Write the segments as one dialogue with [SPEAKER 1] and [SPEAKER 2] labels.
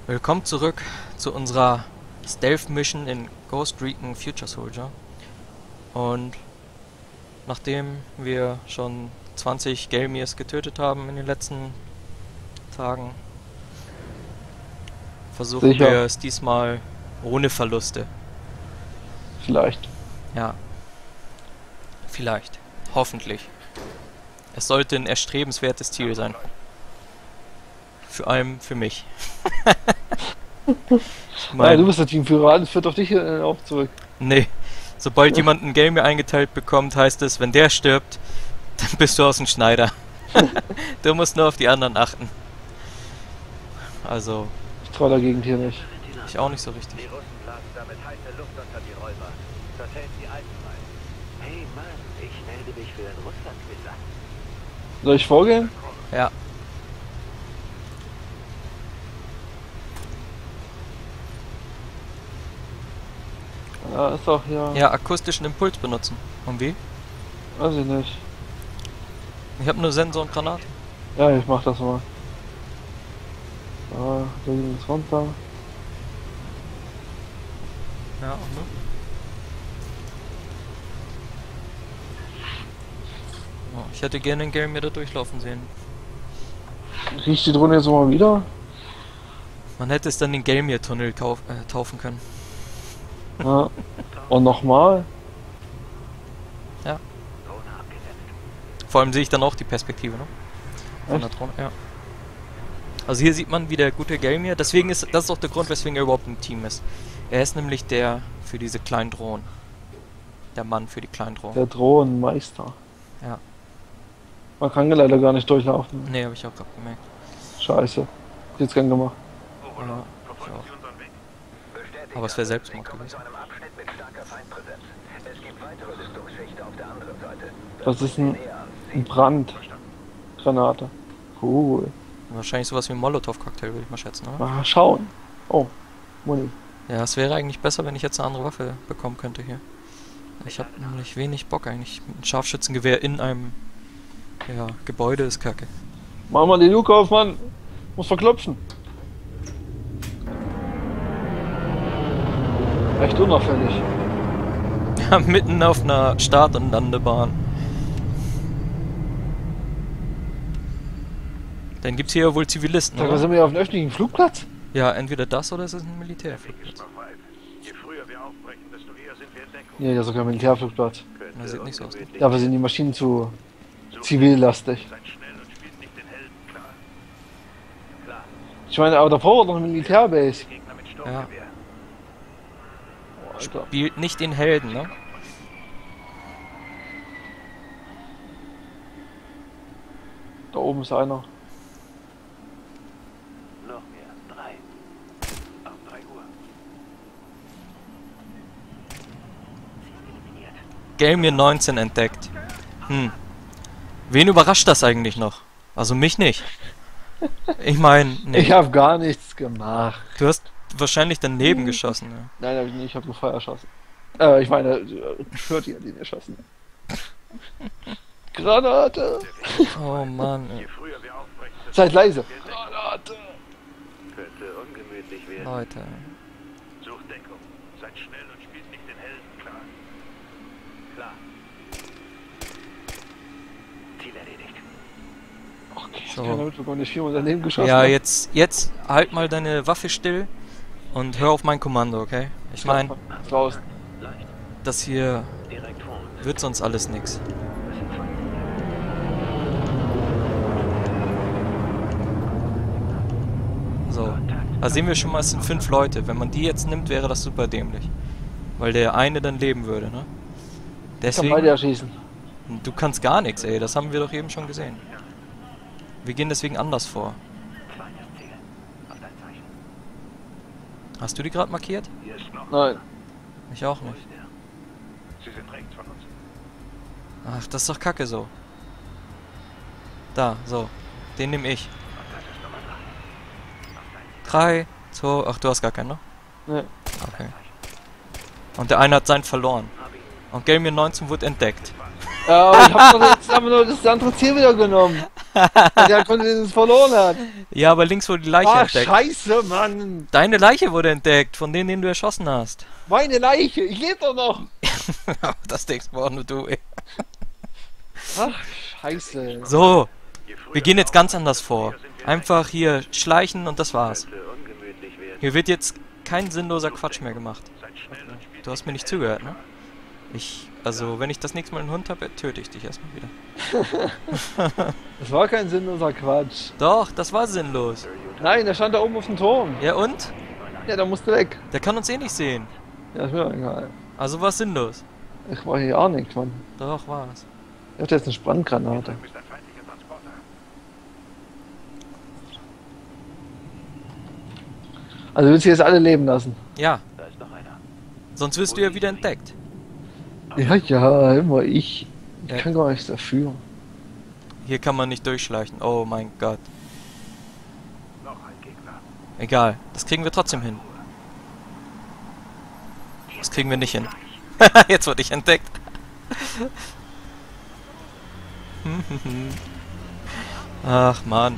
[SPEAKER 1] Willkommen zurück zu unserer Stealth Mission in Ghost Recon Future Soldier. Und nachdem wir schon 20 Gelmirs getötet haben in den letzten Tagen, versuchen wir es diesmal ohne Verluste.
[SPEAKER 2] Vielleicht.
[SPEAKER 1] Ja. Vielleicht. Hoffentlich. Es sollte ein erstrebenswertes Ziel sein. Vor allem für mich.
[SPEAKER 2] Ja, du bist der Teamführer, das führt doch dich auch zurück.
[SPEAKER 1] Nee. Sobald jemand ein Game eingeteilt bekommt, heißt es, wenn der stirbt, dann bist du aus dem Schneider. Du musst nur auf die anderen achten. Also...
[SPEAKER 2] Ich traue dagegen hier nicht.
[SPEAKER 1] Ich auch nicht so richtig.
[SPEAKER 3] Die Russen blasen damit heiße Luft unter die Räuber. Das hält die Alten rein. Hey Mann, ich melde mich für den Russland-Quiz.
[SPEAKER 2] Soll ich vorgehen?
[SPEAKER 1] Ja.
[SPEAKER 2] Ja, ist doch hier.
[SPEAKER 1] Ja, akustischen Impuls benutzen. Und wie?
[SPEAKER 2] Weiß ich nicht.
[SPEAKER 1] Ich habe nur Sensor und Granate.
[SPEAKER 2] Ja, ich mach das mal. Da ging es runter.
[SPEAKER 1] Ja, ne? Oh, ich hätte gerne den Game mir da durchlaufen sehen.
[SPEAKER 2] Riecht die Drohne jetzt mal wieder?
[SPEAKER 1] Man hätte es dann den Gelmir-Tunnel taufen können.
[SPEAKER 2] Ja. Und nochmal?
[SPEAKER 1] Ja. Vor allem sehe ich dann auch die Perspektive, ne? Von der
[SPEAKER 2] Echt?
[SPEAKER 1] Drohne, ja. Also hier sieht man, wie der gute Gelmir, deswegen ist, das ist auch der Grund, weswegen er überhaupt im Team ist. Er ist nämlich der für diese kleinen Drohnen. Der Mann für die kleinen Drohnen.
[SPEAKER 2] Der Drohnenmeister.
[SPEAKER 1] Ja.
[SPEAKER 2] Man kann ja leider gar nicht durchlaufen.
[SPEAKER 1] Ne, habe ich auch gerade gemerkt.
[SPEAKER 2] Scheiße. Jetzt gern gemacht.
[SPEAKER 1] Ja, ich auch. Aber es wäre Selbstmord gewesen.
[SPEAKER 2] Das ist ein Brandgranate. Cool.
[SPEAKER 1] Wahrscheinlich sowas wie ein Molotow-Cocktail, würde ich mal schätzen, oder?
[SPEAKER 2] Mal schauen. Oh, Muni.
[SPEAKER 1] Ja, es wäre eigentlich besser, wenn ich jetzt eine andere Waffe bekommen könnte hier. Ich habe nämlich wenig Bock eigentlich. Ein Scharfschützengewehr in einem Gebäude ist kacke.
[SPEAKER 2] Mach mal den Luke auf, Mann. Muss verklopfen. Echt unauffällig.
[SPEAKER 1] Ja, mitten auf einer Start- und Landebahn. Dann gibt's hier wohl Zivilisten,
[SPEAKER 2] Sag mal,
[SPEAKER 1] oder?
[SPEAKER 2] sind wir hier auf einem öffentlichen Flugplatz?
[SPEAKER 1] Ja, entweder das oder es ist ein Militärflugplatz.
[SPEAKER 3] Je früher wir aufbrechen, desto eher sind wir in Deckung.
[SPEAKER 2] Nee, das ist sogar ein Militärflugplatz.
[SPEAKER 1] Das sieht nicht so aus.
[SPEAKER 2] Dafür sind die Maschinen zu zivillastig.
[SPEAKER 3] Seid schnell und spielt nicht den Helden, klar. Klar,
[SPEAKER 2] Ich meine, aber davor war noch eine Militärbase.
[SPEAKER 3] Gegner mit
[SPEAKER 1] Ja.
[SPEAKER 3] Sturmgewehr.
[SPEAKER 2] Oh, Alter.
[SPEAKER 1] Spielt nicht den Helden, ne?
[SPEAKER 2] Da oben ist einer.
[SPEAKER 3] Noch mehr. 3. Auf 3 Uhr. Eliminiert.
[SPEAKER 1] Gelmir 19 entdeckt. Wen überrascht das eigentlich noch? Also mich nicht. Ich meine, nee.
[SPEAKER 2] Ich habe gar nichts gemacht.
[SPEAKER 1] Du hast wahrscheinlich daneben geschossen. Ja.
[SPEAKER 2] Nein, hab ich nicht. Ich habe nur Feuer erschossen. Ich meine, Shirty hat ihn erschossen. Granate!
[SPEAKER 1] Oh Mann.
[SPEAKER 3] Je früher wir aufbrechen, desto
[SPEAKER 2] Seid leise!
[SPEAKER 3] wir in Deckung.
[SPEAKER 2] Granate!
[SPEAKER 3] Könnte ungemütlich werden.
[SPEAKER 1] Leute.
[SPEAKER 3] Sucht Deckung. Seid schnell und spielt nicht den Helden, klar. Klar. Ziel erledigt.
[SPEAKER 2] Okay, ich
[SPEAKER 1] So.
[SPEAKER 2] hab keiner mitbekommen, ich 4 daneben geschossen.
[SPEAKER 1] Ja,
[SPEAKER 2] hab.
[SPEAKER 1] jetzt halt mal deine Waffe still und hör auf mein Kommando, okay? Ich meine,
[SPEAKER 2] Draußen.
[SPEAKER 3] Leicht.
[SPEAKER 1] das hier
[SPEAKER 3] Direkt vor uns.
[SPEAKER 1] wird sonst alles nix.
[SPEAKER 3] Das sind 2.
[SPEAKER 1] So. Da sehen wir schon mal, es sind 5 Leute. Wenn man die jetzt nimmt, wäre das super dämlich. Weil der eine dann leben würde, ne?
[SPEAKER 2] Ich kann beide
[SPEAKER 1] Deswegen...
[SPEAKER 2] erschießen.
[SPEAKER 1] Du kannst gar nichts, ey. Das haben wir doch eben schon gesehen. Wir gehen deswegen anders vor.
[SPEAKER 3] Zweites Ziel. Auf dein Zeichen.
[SPEAKER 1] Hast du die gerade markiert?
[SPEAKER 3] Hier ist noch.
[SPEAKER 2] Nein.
[SPEAKER 1] Ich auch
[SPEAKER 3] Wo
[SPEAKER 1] nicht.
[SPEAKER 3] ist er? Sie sind rechts von uns.
[SPEAKER 1] Ach, das ist doch kacke so. Da, so. Den nehme ich.
[SPEAKER 3] Und das ist Nummer 3. Auf dein
[SPEAKER 1] 3, 2... Ach, du hast gar keinen, ne?
[SPEAKER 2] Nee.
[SPEAKER 1] Okay. Und der eine hat seinen verloren.
[SPEAKER 3] Hab ihn.
[SPEAKER 1] Und Gelmir 19 wurde entdeckt.
[SPEAKER 2] Ja, aber ich hab doch jetzt aber nur das andere Ziel wieder genommen. Der konnte den es verloren hat.
[SPEAKER 1] Ja, aber links wurde die Leiche
[SPEAKER 2] Ach,
[SPEAKER 1] entdeckt.
[SPEAKER 2] scheiße, Mann.
[SPEAKER 1] Deine Leiche wurde entdeckt, von denen, den du erschossen hast.
[SPEAKER 2] Meine Leiche, ich lebe doch noch.
[SPEAKER 1] Das denkst du auch nur du, ey.
[SPEAKER 2] Ach, scheiße.
[SPEAKER 1] So, wir gehen jetzt ganz anders vor. Einfach hier schleichen und das war's.
[SPEAKER 3] Ungemütlich werden.
[SPEAKER 1] Hier wird jetzt kein sinnloser Quatsch mehr gemacht.
[SPEAKER 3] Seid schnell und spielt
[SPEAKER 1] Du hast mir nicht zugehört, ne? Also, wenn ich das nächste Mal einen Hund habe, töte ich dich erstmal wieder.
[SPEAKER 2] Das war kein sinnloser Quatsch.
[SPEAKER 1] Doch, das war sinnlos.
[SPEAKER 2] Nein, der stand da oben auf dem Turm.
[SPEAKER 1] Ja und?
[SPEAKER 2] Ja, der musste weg.
[SPEAKER 1] Der kann uns eh nicht sehen.
[SPEAKER 2] Ja, ist mir doch egal.
[SPEAKER 1] Also war es sinnlos.
[SPEAKER 2] Ich war hier auch nichts, Mann.
[SPEAKER 1] Doch, war es.
[SPEAKER 2] Ich hatte jetzt eine Sprandgranate.
[SPEAKER 3] Du bist ein feindlicher Transporter.
[SPEAKER 2] Also willst du jetzt alle leben lassen?
[SPEAKER 1] Ja,
[SPEAKER 3] Da ist noch einer.
[SPEAKER 1] sonst wirst du ja wieder entdeckt.
[SPEAKER 2] Ja, ja, immer ich. Ich
[SPEAKER 1] Ja.
[SPEAKER 2] kann gar nichts dafür.
[SPEAKER 1] Hier kann man nicht durchschleichen. Oh mein Gott.
[SPEAKER 3] Noch ein Gegner.
[SPEAKER 1] Egal, das kriegen wir trotzdem hin. Das kriegen wir nicht hin. Jetzt wurde ich entdeckt. Ach man.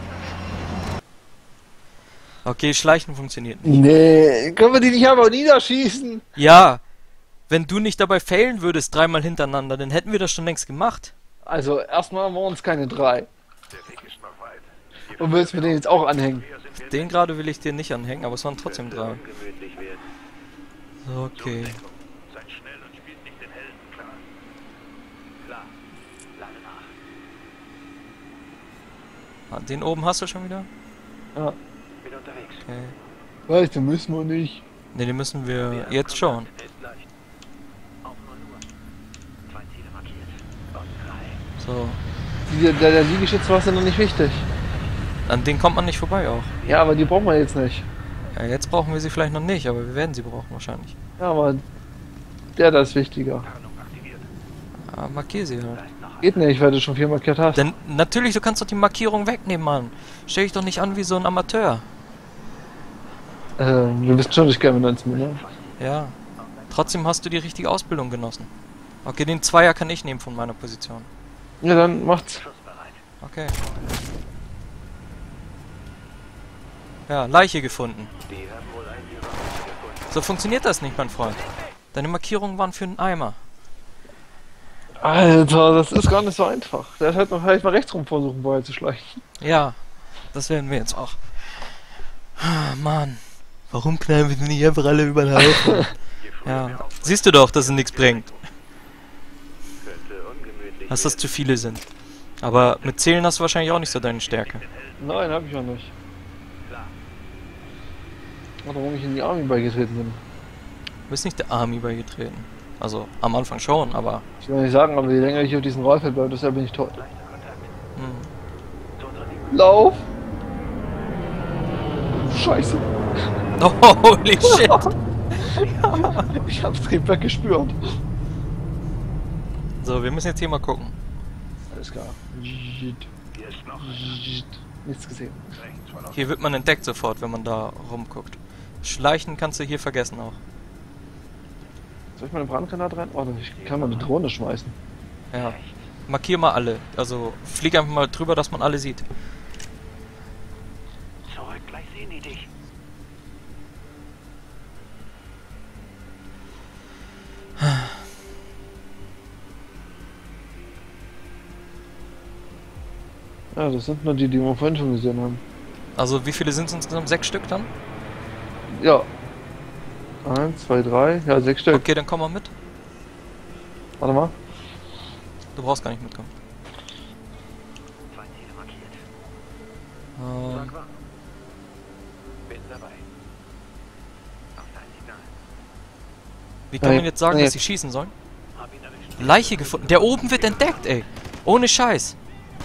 [SPEAKER 1] Okay, Schleichen funktioniert nicht.
[SPEAKER 2] Nee, können wir die nicht einfach niederschießen?
[SPEAKER 1] Ja, wenn du nicht dabei failen würdest, dreimal hintereinander, dann hätten wir das schon längst gemacht.
[SPEAKER 2] Also, erstmal waren es keine 3.
[SPEAKER 3] Der Weg ist noch weit.
[SPEAKER 2] Und willst du mir den jetzt auch anhängen?
[SPEAKER 3] Wir sind wir
[SPEAKER 1] Den gerade will ich dir nicht anhängen, aber es waren trotzdem 3.
[SPEAKER 3] ungemütlich werden.
[SPEAKER 1] So, okay.
[SPEAKER 3] Seid schnell und spielt nicht den Helden, klar? Klar. Lade nach.
[SPEAKER 1] Ah, den oben hast du schon wieder?
[SPEAKER 2] Ja.
[SPEAKER 3] Bin unterwegs.
[SPEAKER 1] Okay.
[SPEAKER 2] Weißt du, müssen wir nicht.
[SPEAKER 1] Ne, den müssen wir jetzt schon.
[SPEAKER 3] Ist leicht. Auch nur. 2 Ziele markiert. Und 3.
[SPEAKER 1] So.
[SPEAKER 2] Der Liegestütz war ja noch nicht wichtig.
[SPEAKER 1] An den kommt man nicht vorbei auch.
[SPEAKER 2] Ja, aber die brauchen wir jetzt nicht.
[SPEAKER 1] Ja, jetzt brauchen wir sie vielleicht noch nicht, aber wir werden sie brauchen wahrscheinlich.
[SPEAKER 2] Ja, aber der da ist wichtiger.
[SPEAKER 3] Tarnung aktiviert.
[SPEAKER 1] Ah, markier sie halt.
[SPEAKER 3] Da ist noch
[SPEAKER 2] Geht nicht, weil du schon 4 markiert hast.
[SPEAKER 1] Denn natürlich, du kannst doch die Markierung wegnehmen, Mann. Stell dich doch nicht an wie so ein Amateur.
[SPEAKER 2] Wir wissen schon nicht gerne 19 Minuten.
[SPEAKER 1] Ja. Trotzdem hast du die richtige Ausbildung genossen. Okay, den Zweier kann ich nehmen von meiner Position.
[SPEAKER 2] Ja, dann macht's.
[SPEAKER 3] schussbereit.
[SPEAKER 1] Okay. Ja, Leiche gefunden.
[SPEAKER 3] Die haben wohl einen Überraschung gefunden.
[SPEAKER 1] So funktioniert das nicht, mein Freund. Deine Markierungen waren für einen Eimer.
[SPEAKER 2] Alter, das ist gar nicht so einfach. Der hat noch vielleicht mal rechts rum versuchen, vorher zu schleichen.
[SPEAKER 1] Ja, das werden wir jetzt auch. Ah, Mann. Warum knallen wir denn nicht einfach alle über den Haufen? Ja, siehst du doch, dass es nichts bringt.
[SPEAKER 3] Könnte ungemütlich
[SPEAKER 1] Dass das zu viele sind. Aber mit Zählen hast du wahrscheinlich auch nicht so deine Stärke.
[SPEAKER 2] Nein, hab ich ja nicht.
[SPEAKER 3] Klar.
[SPEAKER 2] Oder warum ich in die Army beigetreten bin.
[SPEAKER 1] Du bist nicht der Army beigetreten. Also am Anfang schon, aber
[SPEAKER 2] Ich will nicht sagen, aber je länger ich auf diesem Rollfeld bleibe, desto bin ich tot.
[SPEAKER 3] Leichter Kontakt.
[SPEAKER 1] hm.
[SPEAKER 3] Zu unserer Linken.
[SPEAKER 2] Lauf! Scheiße.
[SPEAKER 1] Oh, holy shit!
[SPEAKER 2] Ich hab's Triebwerk gespürt.
[SPEAKER 1] So, wir müssen jetzt hier mal gucken.
[SPEAKER 2] Alles klar.
[SPEAKER 3] Hier ist noch einer.
[SPEAKER 2] Nichts gesehen.
[SPEAKER 3] Rechts verlaufen.
[SPEAKER 1] Hier wird man entdeckt sofort, wenn man da rumguckt. Schleichen kannst du hier vergessen auch.
[SPEAKER 2] Soll ich mal eine Brandgranate rein? Oh, ich kann mal eine Drohne schmeißen.
[SPEAKER 1] Ja. Markier mal alle. Also flieg einfach mal drüber, dass man alle sieht.
[SPEAKER 3] Zurück, gleich sehen die dich.
[SPEAKER 2] Ja, das sind nur die, die wir vorhin schon gesehen haben.
[SPEAKER 1] Also wie viele sind es insgesamt? 6 Stück dann?
[SPEAKER 2] Ja. 1, 2, 3, ja, 6 Stück.
[SPEAKER 1] Okay, dann komm mal mit.
[SPEAKER 2] Warte mal.
[SPEAKER 1] Du brauchst gar nicht mitkommen.
[SPEAKER 3] 2 Ziele markiert.
[SPEAKER 1] Ähm,
[SPEAKER 3] Sag wann. Bin dabei. Auf dein Signal.
[SPEAKER 1] wie kann
[SPEAKER 2] Nee,
[SPEAKER 1] man jetzt sagen,
[SPEAKER 2] nee.
[SPEAKER 1] dass sie schießen sollen?
[SPEAKER 3] Hab ihn erwischt.
[SPEAKER 1] Leiche gefunden. Der oben wird entdeckt, ey. Ohne Scheiß.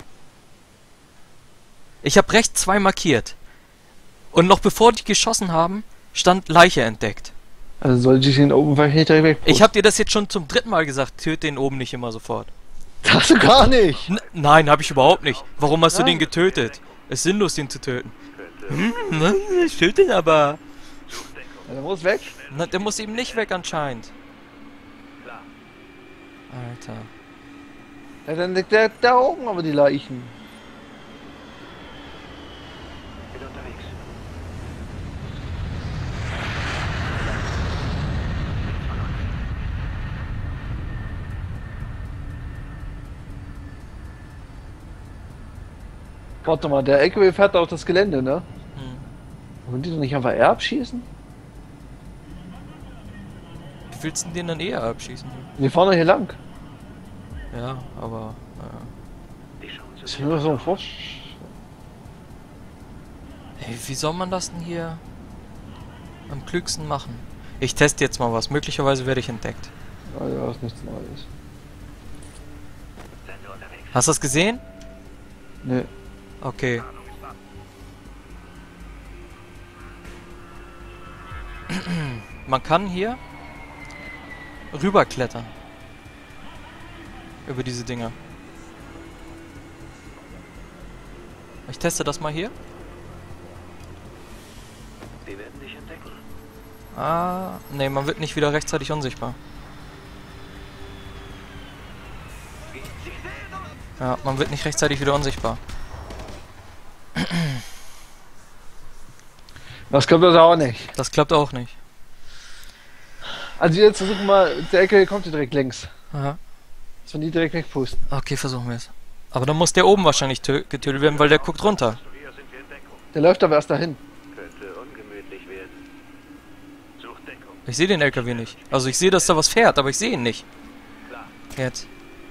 [SPEAKER 1] Ich habe rechts 2 markiert. Und noch bevor die geschossen haben, stand Leiche entdeckt.
[SPEAKER 2] Also sollte ich den oben vielleicht nicht direkt weg.
[SPEAKER 1] Ich habe dir das jetzt schon zum 3. Mal gesagt. Töte den oben nicht immer sofort.
[SPEAKER 2] Das hast du gar nicht!
[SPEAKER 1] Nein, habe ich überhaupt nicht. Warum hast du
[SPEAKER 2] Nein.
[SPEAKER 1] den getötet? Es ist sinnlos, den zu töten.
[SPEAKER 3] Könnte
[SPEAKER 1] Ich töte den aber.
[SPEAKER 3] Suchdeckung.
[SPEAKER 2] Ja, der muss weg.
[SPEAKER 1] Na, der muss eben nicht weg anscheinend.
[SPEAKER 3] Klar.
[SPEAKER 1] Alter.
[SPEAKER 2] Ja, dann liegt der da oben aber die Leichen. Warte mal, der LKW fährt auf das Gelände, ne?
[SPEAKER 1] Hm.
[SPEAKER 2] Wollen die doch nicht einfach R abschießen?
[SPEAKER 1] Wie willst du den dann eher abschießen?
[SPEAKER 2] Wir fahren doch hier lang.
[SPEAKER 1] Ja, aber...
[SPEAKER 3] Die Chance
[SPEAKER 2] Das ist nur so ein Forsch.
[SPEAKER 1] Ey, wie soll man das denn hier am klügsten machen? Ich teste jetzt mal was. Möglicherweise werde ich entdeckt.
[SPEAKER 2] Ah ja, ist nichts Neues.
[SPEAKER 3] Sender unterwegs.
[SPEAKER 1] Hast du das gesehen?
[SPEAKER 2] Ne.
[SPEAKER 1] Okay. Man kann hier rüberklettern. Über diese Dinger. Ich teste das mal hier.
[SPEAKER 3] Wir werden dich entdecken.
[SPEAKER 1] Ah, nee, man wird nicht wieder rechtzeitig unsichtbar. Ja, man wird nicht rechtzeitig wieder unsichtbar.
[SPEAKER 2] Das kommt also auch nicht.
[SPEAKER 1] Das klappt auch nicht.
[SPEAKER 2] Also jetzt versuchen wir, der LKW kommt hier direkt längs.
[SPEAKER 1] Aha.
[SPEAKER 2] Dass wir die direkt wegpusten.
[SPEAKER 1] Okay, versuchen wir es. Aber dann muss der oben wahrscheinlich getötet werden, weil der guckt runter.
[SPEAKER 3] Hier sind wir in Deckung.
[SPEAKER 2] Der läuft aber erst dahin.
[SPEAKER 3] Könnte ungemütlich werden. Such Deckung.
[SPEAKER 1] Ich sehe den LKW nicht. Also ich sehe, dass da was fährt, aber ich sehe ihn nicht.
[SPEAKER 3] Klar.
[SPEAKER 1] Jetzt.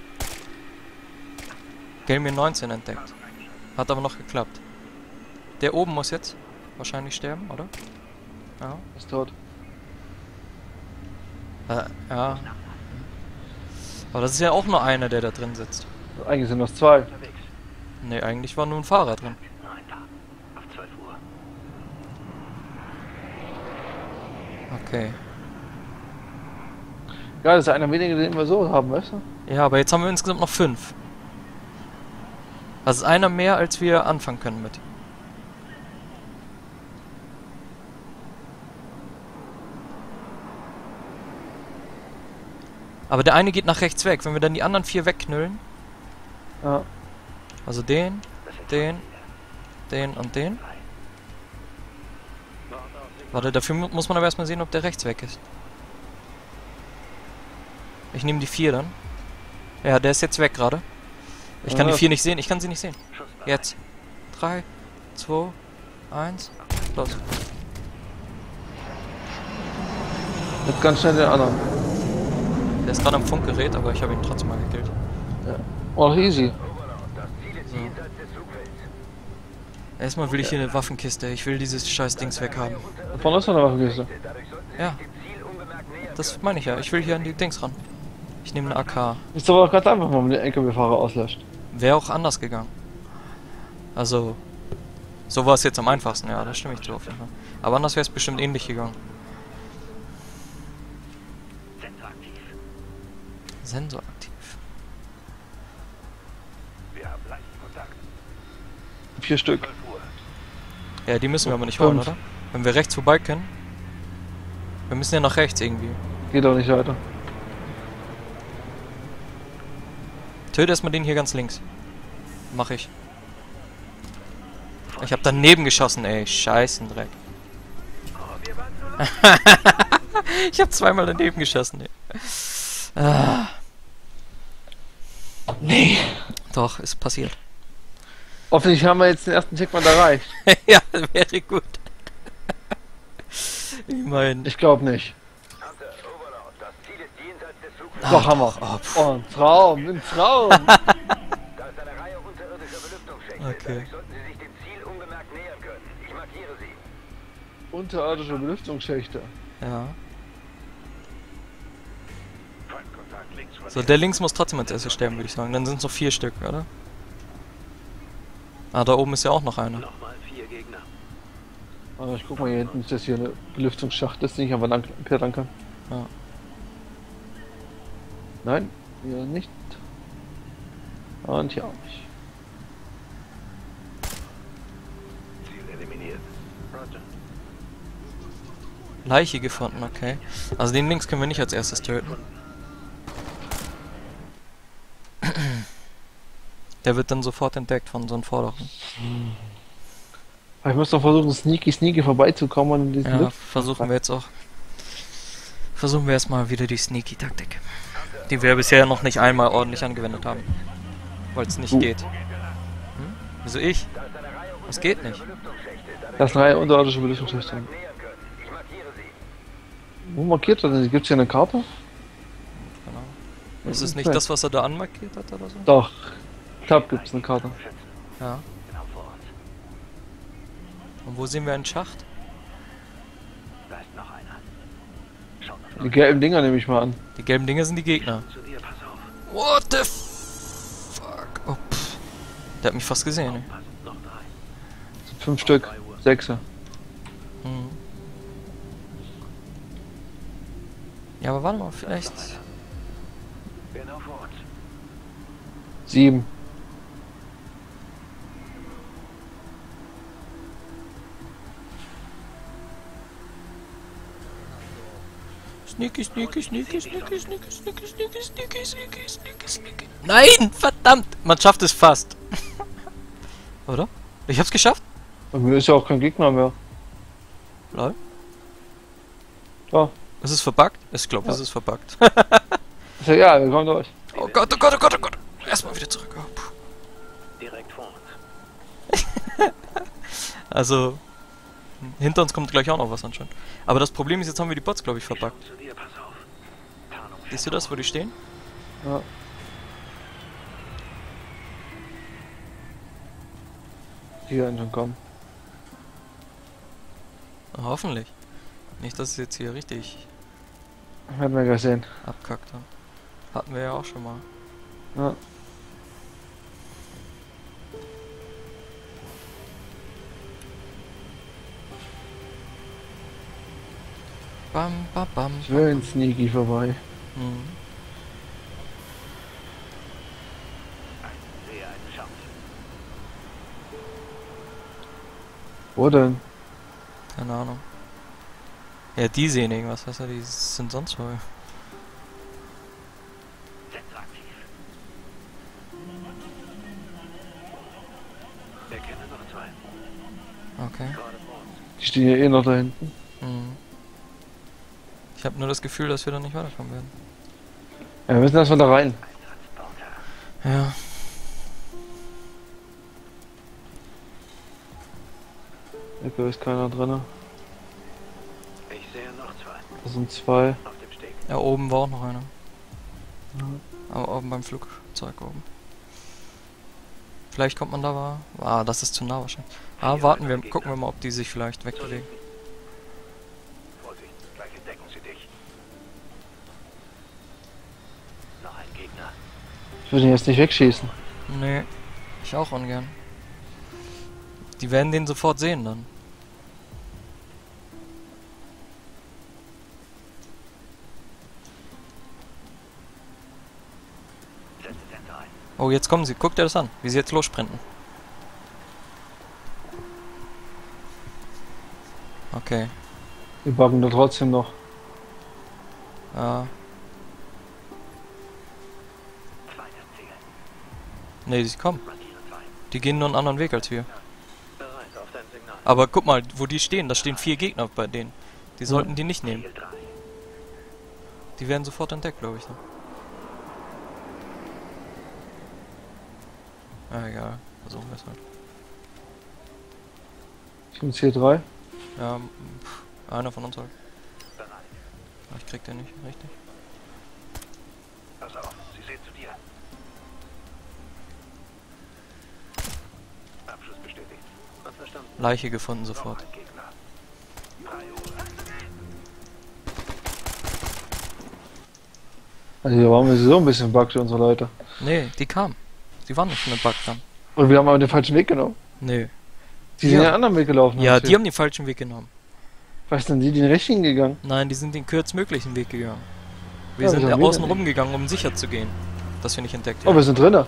[SPEAKER 1] Gelmir 19 entdeckt. Hat aber noch geklappt. Der oben muss jetzt wahrscheinlich sterben, oder? Ja.
[SPEAKER 2] Ist tot.
[SPEAKER 1] Ja. Aber das ist ja auch nur einer, der da drin sitzt.
[SPEAKER 2] Eigentlich sind noch zwei.
[SPEAKER 3] Unterwegs.
[SPEAKER 1] Ne, eigentlich war nur ein Fahrer drin.
[SPEAKER 3] Nur ein paar. Auf 12 Uhr.
[SPEAKER 1] Okay.
[SPEAKER 2] Ja, das ist einer weniger, den wir so haben, weißt du?
[SPEAKER 1] Ja, aber jetzt haben wir insgesamt noch 5. Also ist einer mehr, als wir anfangen können mit. Aber der eine geht nach rechts weg. Wenn wir dann die anderen 4 wegknüllen,
[SPEAKER 2] Ja.
[SPEAKER 1] also den,
[SPEAKER 3] Das sind
[SPEAKER 1] den, den und den. Warte, dafür muss man aber erstmal sehen, ob der rechts weg ist. Ich nehme die 4 dann. Ja, der ist jetzt weg gerade. Ich kann die 4 nicht sehen. Ich kann sie nicht sehen. Jetzt. 3, 2, 1, los.
[SPEAKER 2] Jetzt ganz schnell den anderen.
[SPEAKER 1] Der ist gerade am Funkgerät, aber ich habe ihn trotzdem mal gekillt.
[SPEAKER 2] Oh, easy.
[SPEAKER 1] Erstmal will ich hier eine Waffenkiste. Ich will dieses scheiß Dings weghaben.
[SPEAKER 2] Da vorne ist noch eine Waffenkiste.
[SPEAKER 1] Ja. Das meine ich ja. Ich will hier an die Dings ran. Ich nehme eine AK.
[SPEAKER 2] Ist aber auch ganz einfach, wenn man den LKW-Fahrer auslöscht.
[SPEAKER 1] Wäre auch anders gegangen. Also, so war es jetzt am einfachsten, ja, da stimme ich zu auf jeden Fall. Aber anders wäre es bestimmt ähnlich gegangen.
[SPEAKER 3] Sensor aktiv.
[SPEAKER 1] Sensor aktiv.
[SPEAKER 3] Wir haben leichten Kontakt.
[SPEAKER 2] 4 Stück.
[SPEAKER 3] 12 Uhr.
[SPEAKER 1] Ja, die müssen wir aber nicht holen,
[SPEAKER 2] 5.
[SPEAKER 1] oder? Wenn wir rechts vorbei können. Wir müssen ja nach rechts irgendwie.
[SPEAKER 2] Geht auch nicht weiter.
[SPEAKER 1] Töte erstmal den hier ganz links. Mach ich. Ich hab daneben geschossen, ey. Scheißendreck.
[SPEAKER 3] Oh, wir waren zu lang.
[SPEAKER 1] Ich hab zweimal daneben geschossen, ey. Ah.
[SPEAKER 2] Nee.
[SPEAKER 1] Doch, ist passiert.
[SPEAKER 2] Hoffentlich haben wir jetzt den ersten Checkpoint erreicht.
[SPEAKER 1] Ja, wäre gut. Ich meine...
[SPEAKER 2] Ich glaube nicht.
[SPEAKER 3] Hunter, Overlord, das Ziel ist jenseits des Flugfelds.
[SPEAKER 2] Doch, haben wir.
[SPEAKER 1] Oh, pff.
[SPEAKER 2] Oh, ein Traum, ein Traum.
[SPEAKER 3] Da ist eine Reihe unterirdischer Belüftungsschächte.
[SPEAKER 1] Okay.
[SPEAKER 3] Dadurch sollten Sie sich dem Ziel unbemerkt nähern können. Ich markiere Sie.
[SPEAKER 2] Unterirdische Belüftungsschächte.
[SPEAKER 1] Ja.
[SPEAKER 3] Feindkontakt links von
[SPEAKER 1] So, der links muss trotzdem als erstes sterben, würde ich sagen. Dann sind es noch 4 Stück, oder? Ah, da oben ist ja auch noch einer.
[SPEAKER 3] Nochmal 4 Gegner.
[SPEAKER 2] Also ich guck mal hier hinten, ist das hier eine Belüftungsschacht, das nicht einfach lang klettern kann.
[SPEAKER 1] Ja.
[SPEAKER 2] Nein, hier nicht. Und hier auch nicht.
[SPEAKER 3] Ziel eliminiert. Roger.
[SPEAKER 1] Leiche gefunden, okay. Also den links können wir nicht als erstes töten. Der wird dann sofort entdeckt von so einem Vorderen.
[SPEAKER 2] Aber ich muss doch versuchen, sneaky vorbeizukommen und diesen
[SPEAKER 1] Ja,
[SPEAKER 2] Luft.
[SPEAKER 1] versuchen wir jetzt auch. Versuchen wir erstmal wieder die Sneaky-Taktik. Die wir bisher noch nicht einmal ordentlich angewendet haben. Weil es nicht geht. Wieso ich? Das geht nicht.
[SPEAKER 2] Das ist eine Reihe unterirdische Belüftungsschächte. Wo markiert er denn? Gibt es hier eine Karte?
[SPEAKER 1] Genau. Ist es nicht das, was er da anmarkiert hat oder so?
[SPEAKER 2] Doch. Ich glaube, gibt es eine Karte.
[SPEAKER 1] Ja. Und wo sehen wir einen Schacht?
[SPEAKER 3] Da ist noch einer. Schau nach
[SPEAKER 2] Die gelben Dinger nehme ich mal an.
[SPEAKER 1] Die gelben Dinge sind die Gegner.
[SPEAKER 3] zu dir, pass auf.
[SPEAKER 1] What the fuck? Oh, pff. Der hat mich fast gesehen, ey.
[SPEAKER 3] Pass, noch 3.
[SPEAKER 2] Das sind 5 Stück. 6.
[SPEAKER 1] Mhm. Ja, aber warte mal, vielleicht...
[SPEAKER 3] Genau vor uns.
[SPEAKER 2] 7.
[SPEAKER 1] Sneaky, sneaky, sneaky, sneaky, sneaky, sneaky, sneaky, sneaky, sneaky, sneaky, sneaky. Nein, verdammt! Man schafft es fast. Oder? Ich hab's geschafft.
[SPEAKER 2] Bei mir ist ja auch kein Gegner mehr.
[SPEAKER 1] Lol.
[SPEAKER 2] Ja.
[SPEAKER 1] Ist es verbuggt? Ich glaube, es ist verbuggt.
[SPEAKER 2] Ist ja egal, wir kommen durch.
[SPEAKER 1] Oh Gott, oh Gott, oh Gott, oh Gott. Erstmal wieder zurück. Oh, puh.
[SPEAKER 3] Direkt vor uns.
[SPEAKER 1] Also, hinter uns kommt gleich auch noch was anscheinend. Aber das Problem ist, jetzt haben wir die Bots, glaube ich, verbuggt.
[SPEAKER 3] Zu dir, pass auf. Tarnung
[SPEAKER 1] Siehst du das, wo die stehen?
[SPEAKER 2] Ja. Die werden schon kommen.
[SPEAKER 1] Na, hoffentlich. Nicht, dass es jetzt hier richtig
[SPEAKER 2] Werden wir gleich sehen.
[SPEAKER 1] abkackt hat. Hatten wir ja auch schon mal.
[SPEAKER 2] Ja.
[SPEAKER 1] Bam, bam, bam.
[SPEAKER 2] Schön sneaky vorbei.
[SPEAKER 1] Mhm.
[SPEAKER 3] sehe einen Schacht.
[SPEAKER 2] Wo denn?
[SPEAKER 1] Keine Ahnung. Ja, die sehen irgendwas, weißt du, die sind sonst wo.
[SPEAKER 3] Sensor aktiv. Erkenne noch 2.
[SPEAKER 1] Okay.
[SPEAKER 3] Gerade vor uns.
[SPEAKER 2] Die stehen ja eh noch da hinten.
[SPEAKER 1] Mhm. Ich habe nur das Gefühl, dass wir da nicht weiterkommen werden.
[SPEAKER 2] Ja, wir müssen erstmal da rein.
[SPEAKER 3] Transporter.
[SPEAKER 1] Ja.
[SPEAKER 2] Da ist keiner drin.
[SPEAKER 3] Ich sehe noch 2.
[SPEAKER 2] Da sind 2.
[SPEAKER 3] Auf dem Steg.
[SPEAKER 1] Ja, oben war auch noch einer. Aber oben beim Flugzeug oben. Vielleicht kommt man da war. Ah, das ist zu nah wahrscheinlich. Ah, warten wir, gucken wir mal, ob die sich vielleicht wegbewegen.
[SPEAKER 3] Vorsicht, gleich entdecken sie dich. Noch ein Gegner.
[SPEAKER 2] Ich würde ihn jetzt nicht wegschießen.
[SPEAKER 1] Nee, ich auch ungern. Die werden den sofort sehen dann.
[SPEAKER 3] Setze Sensor ein.
[SPEAKER 1] Oh, jetzt kommen sie. Guck dir das an, wie sie jetzt lossprinten. Okay.
[SPEAKER 2] Wir buggen da trotzdem noch.
[SPEAKER 1] Ja.
[SPEAKER 3] Zweites Ziel.
[SPEAKER 1] Nee, sie kommen.
[SPEAKER 3] Markiere 2.
[SPEAKER 1] Die gehen nur einen anderen Weg als wir.
[SPEAKER 3] Bereit auf dein Signal.
[SPEAKER 1] Aber guck mal, wo die stehen. Da stehen 4 Gegner bei denen. Die sollten die nicht nehmen.
[SPEAKER 3] Ziel 3.
[SPEAKER 1] Die werden sofort entdeckt, glaube ich. Ne? Ah, egal. Versuchen wir es halt.
[SPEAKER 2] Ich bin C3.
[SPEAKER 1] Ja, einer von uns halt.
[SPEAKER 3] Bereit.
[SPEAKER 1] Aber ich krieg den nicht, richtig.
[SPEAKER 3] Pass auf, sie sehen zu dir. Abschuss bestätigt. Und verstanden.
[SPEAKER 1] Leiche gefunden
[SPEAKER 3] Noch
[SPEAKER 1] sofort.
[SPEAKER 3] ein Gegner. 3 Uhr.
[SPEAKER 2] Also hier waren wir so ein bisschen buggt, unsere Leute.
[SPEAKER 1] Nee, die kamen. Die waren nicht mit Bug dann.
[SPEAKER 2] Und wir haben aber den falschen Weg genommen.
[SPEAKER 1] Nee.
[SPEAKER 2] Die sind
[SPEAKER 1] Ja.
[SPEAKER 2] ja einen anderen Weg gelaufen.
[SPEAKER 1] Ja,
[SPEAKER 2] als
[SPEAKER 1] die
[SPEAKER 2] wir.
[SPEAKER 1] haben den falschen Weg genommen.
[SPEAKER 2] Was denn, die den richtigen gegangen?
[SPEAKER 1] Nein, die sind den kürztmöglichen Weg gegangen. Wir
[SPEAKER 2] Ja,
[SPEAKER 1] sind
[SPEAKER 2] wir haben
[SPEAKER 1] außen
[SPEAKER 2] wieder-
[SPEAKER 1] rumgegangen, um sicher zu gehen. Dass wir nicht entdeckt
[SPEAKER 2] Oh,
[SPEAKER 1] werden.
[SPEAKER 2] wir sind drinnen.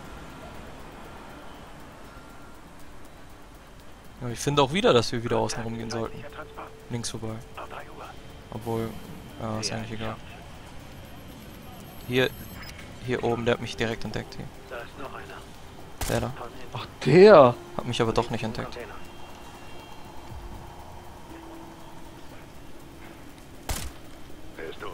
[SPEAKER 1] Ja, ich finde auch wieder, dass wir wieder außen rumgehen sollten.
[SPEAKER 3] Feindlicher Transport.
[SPEAKER 1] Links vorbei.
[SPEAKER 3] Noch 3 Uhr.
[SPEAKER 1] Obwohl, ja, ist eigentlich egal. Hier oben, der hat mich direkt entdeckt. Hier.
[SPEAKER 3] Da ist noch einer.
[SPEAKER 1] Der da.
[SPEAKER 3] Von hinten.
[SPEAKER 2] Ach, der.
[SPEAKER 1] Hat mich aber doch nicht entdeckt.
[SPEAKER 3] Container. Er ist tot.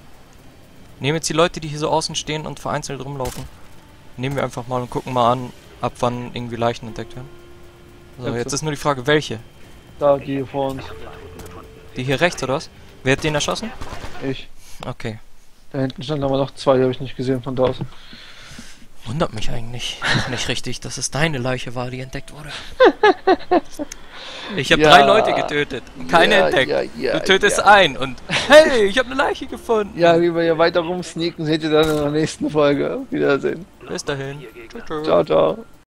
[SPEAKER 1] Nehmen jetzt die Leute, die hier so außen stehen und vereinzelt rumlaufen. Nehmen wir einfach mal und gucken mal an, ab wann irgendwie Leichen entdeckt werden. So,
[SPEAKER 2] Jetzt
[SPEAKER 1] jetzt
[SPEAKER 2] so.
[SPEAKER 1] ist nur die Frage, welche?
[SPEAKER 2] Da, die vor uns.
[SPEAKER 1] Die hier rechts oder was? Wer hat den erschossen?
[SPEAKER 2] Ich.
[SPEAKER 1] Okay.
[SPEAKER 2] Da hinten standen aber noch zwei, die habe ich nicht gesehen von da aus.
[SPEAKER 1] Wundert mich eigentlich auch nicht richtig, dass es deine Leiche war, die entdeckt wurde. Ich habe
[SPEAKER 2] Ja.
[SPEAKER 1] 3 Leute getötet und keine
[SPEAKER 2] Ja,
[SPEAKER 1] entdeckt.
[SPEAKER 2] ja,
[SPEAKER 1] Du tötest
[SPEAKER 2] ja.
[SPEAKER 1] einen und hey, ich habe eine Leiche gefunden.
[SPEAKER 2] Ja, wie wir hier weiter rumsneaken, seht ihr dann in der nächsten Folge. Wiedersehen.
[SPEAKER 1] Bis dahin. Tschüss.
[SPEAKER 2] Ciao, ciao.